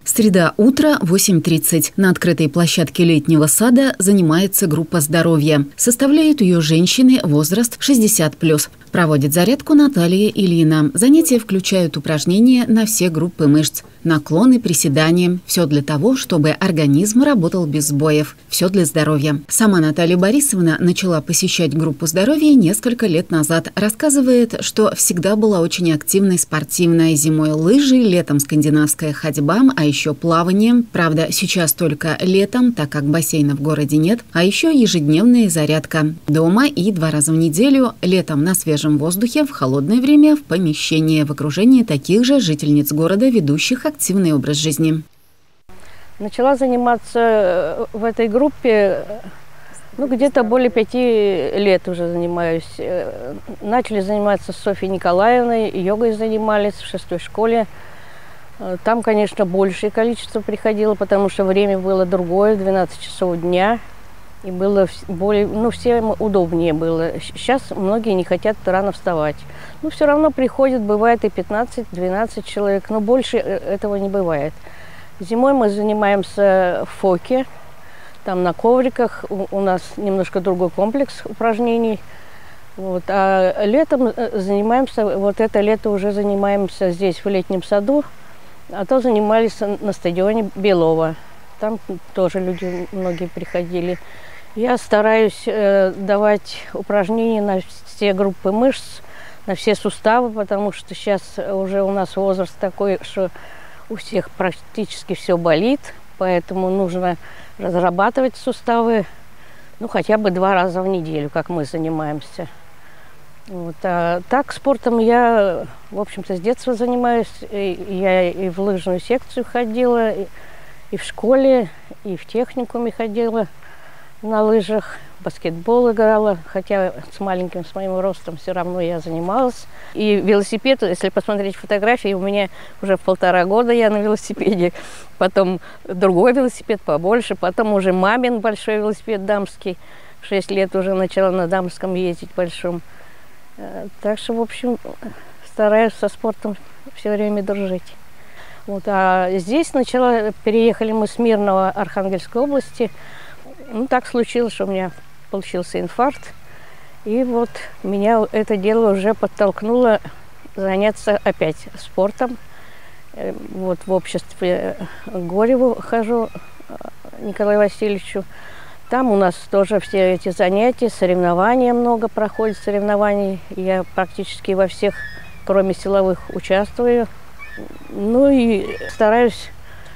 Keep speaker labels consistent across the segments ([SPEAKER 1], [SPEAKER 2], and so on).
[SPEAKER 1] Среда, утро, 8:30. На открытой площадке летнего сада занимается группа здоровья. Составляют ее женщины, возраст 60+. Проводит зарядку Наталья Ильина. Занятия включают упражнения на все группы мышц. Наклоны, приседания. Все для того, чтобы организм работал без сбоев. Все для здоровья. Сама Наталья Борисовна начала посещать группу здоровья несколько лет назад. Рассказывает, что всегда была очень активной, спортивной. Зимой лыжи, летом скандинавская ходьба, а еще плавание. Правда, сейчас только летом, так как бассейна в городе нет. А еще ежедневная зарядка. Дома и 2 раза в неделю. Летом на свежем воздухе, в холодное время в помещении, в окружении таких же жительниц города, ведущих активный образ жизни.
[SPEAKER 2] Начала заниматься в этой группе, где-то более 5 лет уже занимаюсь. Начали заниматься с Софьей Николаевной, йогой занимались в 6-й школе. Там, конечно, большее количество приходило, потому что время было другое, 12 часов дня. И было более, всем удобнее было. Сейчас многие не хотят рано вставать. Но все равно приходят, бывает и 15-12 человек, но больше этого не бывает. Зимой мы занимаемся в Фоке, там на ковриках. У нас немножко другой комплекс упражнений. А летом занимаемся, это лето уже занимаемся здесь, в летнем саду, а то занимались на стадионе Белова. Там тоже люди многие приходили. Я стараюсь давать упражнения на все группы мышц, на все суставы, потому что сейчас уже у нас возраст такой, что у всех практически все болит, поэтому нужно разрабатывать суставы, хотя бы 2 раза в неделю, как мы занимаемся. А так спортом я, в общем-то, с детства занимаюсь. Я и в лыжную секцию ходила, и в школе, и в техникуме ходила на лыжах, баскетбол играла, хотя с маленьким, с моим ростом все равно я занималась. И велосипед, если посмотреть фотографии, у меня уже в 1,5 года я на велосипеде, потом другой велосипед побольше, потом уже мамин большой велосипед дамский, в 6 лет уже начала на дамском ездить большом. Так что, в общем, стараюсь со спортом все время дружить. А здесь переехали мы с Мирного Архангельской области. Так случилось, что у меня получился инфаркт. И меня это дело уже подтолкнуло заняться опять спортом. В обществе Гореву хожу, Николаю Васильевичу. Там у нас тоже все эти занятия, соревнования много проходит, соревнований. Я практически во всех, кроме силовых, участвую. И стараюсь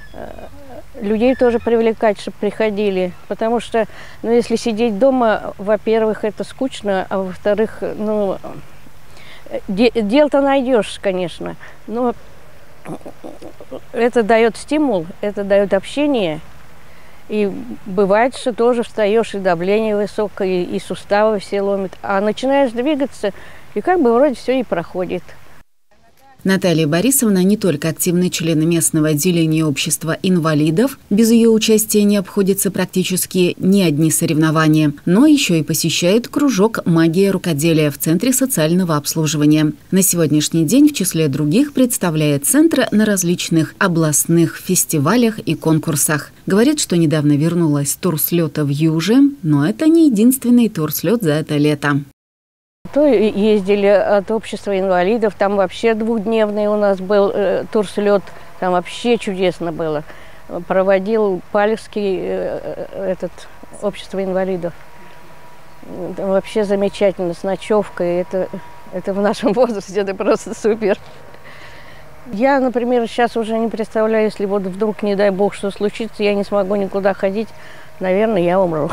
[SPEAKER 2] людей тоже привлекать, чтобы приходили. Потому что, если сидеть дома, во-первых, это скучно, а во-вторых, дел-то найдешь, конечно. Но это дает стимул, это дает общение. И бывает, что тоже встаешь, и давление высокое, и суставы все ломят. А начинаешь двигаться, и вроде все и проходит.
[SPEAKER 1] Наталья Борисовна не только активный член местного отделения общества инвалидов, без ее участия не обходятся практически ни одни соревнования, но еще и посещает кружок «Магия рукоделия» в Центре социального обслуживания. На сегодняшний день в числе других представляет Центр на различных областных фестивалях и конкурсах. Говорит, что недавно вернулась с турслета в Юже, но это не единственный турслет за это лето.
[SPEAKER 2] То ездили от общества инвалидов, там вообще 2-дневный у нас был турслет, там вообще чудесно было. Проводил Палевский общество инвалидов. Там вообще замечательно, с ночевкой, это в нашем возрасте, это просто супер. Я, например, сейчас уже не представляю, если вдруг, не дай бог, что случится, я не смогу никуда ходить, наверное, я умру.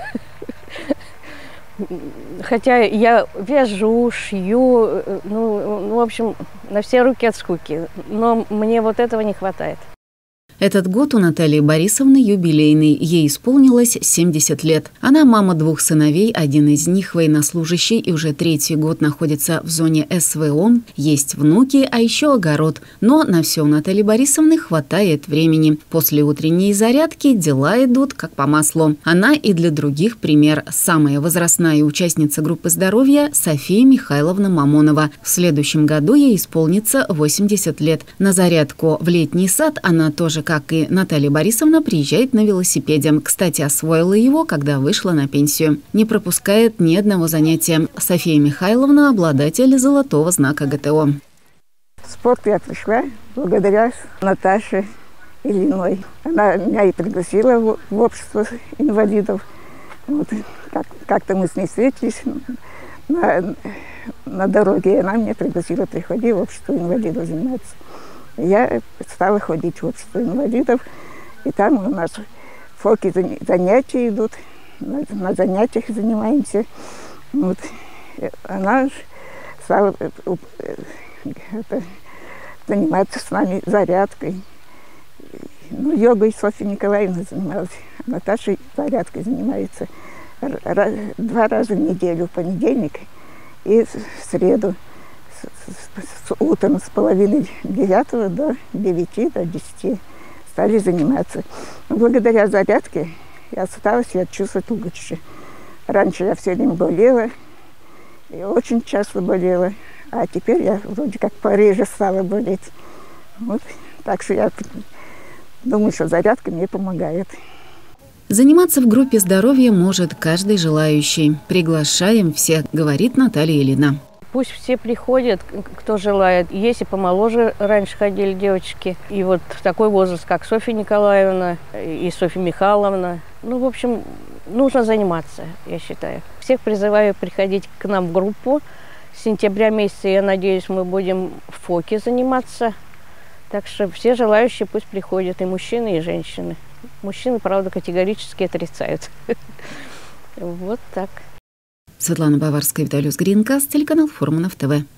[SPEAKER 2] Хотя я вяжу, шью, в общем, на все руки от скуки. Но мне этого не хватает.
[SPEAKER 1] Этот год у Натальи Борисовны юбилейный. Ей исполнилось 70 лет. Она мама 2 сыновей, один из них военнослужащий и уже 3-й год находится в зоне СВО. Есть внуки, а еще огород. Но на все у Натальи Борисовны хватает времени. После утренней зарядки дела идут как по маслу. Она и для других пример. Самая возрастная участница группы здоровья София Михайловна Мамонова. В следующем году ей исполнится 80 лет. На зарядку в летний сад она тоже как и Наталья Борисовна, приезжает на велосипеде. Кстати, освоила его, когда вышла на пенсию. Не пропускает ни одного занятия. София Михайловна – обладатель золотого знака ГТО.
[SPEAKER 3] В спорт я пришла благодаря Наташе Ильиной. Она меня и пригласила в общество инвалидов. Вот, как-то мы с ней встретились на дороге, и она меня пригласила приходить в общество инвалидов заниматься. Я стала ходить в общество инвалидов, и там у нас фоки занятия идут, на занятиях занимаемся. Вот. Она стала заниматься с нами зарядкой. Ну, йогой Софья Николаевна занималась, Наташа зарядкой занимается 2 раза в неделю, в понедельник и в среду, утром с половины 9 до 9, до 10 стали заниматься. Благодаря зарядке я осталась себя чувствовать лучше. Раньше я все время болела, и очень часто болела, а теперь я вроде как пореже стала болеть. Вот. Так что я думаю, что зарядка мне помогает.
[SPEAKER 1] Заниматься в группе здоровья может каждый желающий. Приглашаем всех, говорит Наталья Ильина.
[SPEAKER 2] Пусть все приходят, кто желает. Есть и помоложе раньше ходили девочки. И вот в такой возраст, как Софья Николаевна и Софья Михайловна. Ну, в общем, нужно заниматься, я считаю. Всех призываю приходить к нам в группу. С сентября месяца, я надеюсь, мы будем в ФОКе заниматься. Так что все желающие пусть приходят, и мужчины, и женщины. Мужчины, правда, категорически отрицают. Вот так.
[SPEAKER 1] Светлана Баварская, Виталий Гринкас, телеканал Фурманов ТВ.